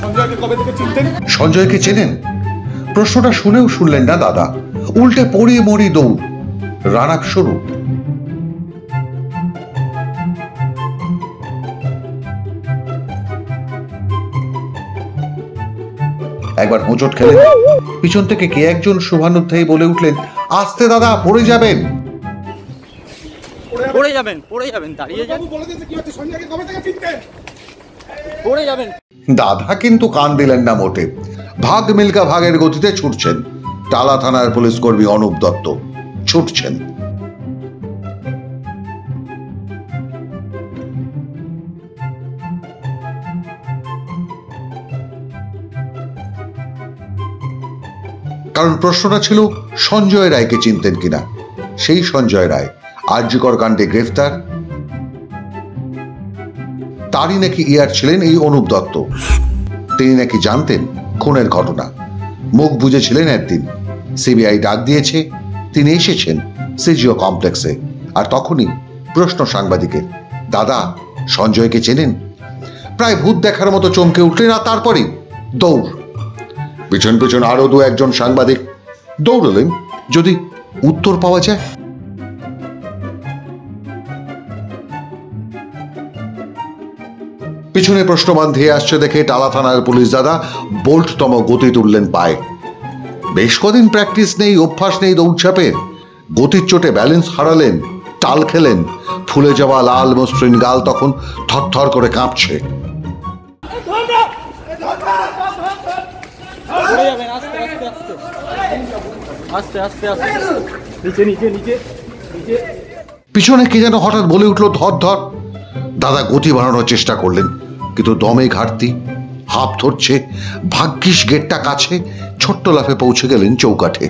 সঞ্জয়কে চেনেন? প্রশ্নটা শুনেও শুনলেন না দাদা, উল্টে পড়ি মরি দৌড়, রান আপ শুরু। একবার হোঁচট খেলেন, পিছন থেকে কে একজন শুভানুধ্যায়ী বলে উঠলেন, আস্তে দাদা, পড়ে যাবেন। পড়ে যাবেন, পড়ে যাবেন, দাঁড়িয়ে যান, পড়ে যাবেন। দাদা কিন্তু কান দিলেন না মোটে, ভাগ মিল্কা ভাগের গতিতে ছুটছেন। টালা থানার পুলিশ কর্মী অনুপ দত্ত ছুটছেন। কারণ প্রশ্নটা ছিল সঞ্জয় রায়কে চিনতেন কিনা। সেই সঞ্জয় রায় আরজিকর কাণ্ডে গ্রেফতার, তারই নাকি ইয়ার ছিলেন এই অনুপ দত্ত। তিনি নাকি জানতেন খুনের ঘটনা, মুখ বুঝেছিলেন। একদিন সিবিআই ডাক দিয়েছে, তিনি এসেছেন সিজিও কমপ্লেক্সে। আর তখনই প্রশ্ন সাংবাদিকের, দাদা সঞ্জয়কে চেনেন? প্রায় ভূত দেখার মতো চমকে উঠলেন, আর তারপরেই দৌড়। পিছন পিছন আরো দু একজন সাংবাদিক দৌড়লেন, যদি উত্তর পাওয়া যায়। পিছনে প্রশ্নমান ধেয়ে আসছে দেখে টালা থানার পুলিশ দাদা বোল্টতম গতি তুললেন পায়ে। বেশ কদিন প্র্যাকটিস নেই, অভ্যাস নেই দৌড়ঝাঁপের। গতির চোটে ব্যালেন্স হারালেন, টাল খেলেন। ফুলে যাওয়া লাল মসৃণ গাল তখন থরথর করে কাঁপছে। পিছনে কে যেন হঠাৎ বলে উঠলো, ধর ধর। দাদা গতি বাড়ানোর চেষ্টা করলেন, কিন্তু দমে ঘাটতি, হাঁপ ধরছে। ভাগ্যিস গেটটা কাছে, ছোট্ট লাফে পৌঁছে গেলেন চৌকাঠে।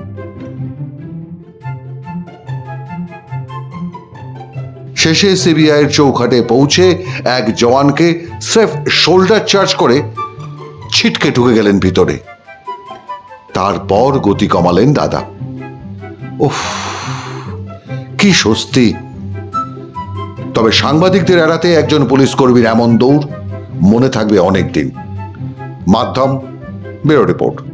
শেষে সিবিআইয়ের চৌকাঠে পৌঁছে এক জওয়ানকে স্রেফ শোল্ডার চার্জ করে ছিটকে ঢুকে গেলেন ভিতরে। তারপর গতি কমালেন দাদা। উফ, কি স্বস্তি। তবে সাংবাদিকদের এড়াতে একজন পুলিশ কর্মীর এমন দৌড় মনে থাকবে অনেক দিন। মাধ্যম, ব্যুরো রিপোর্ট।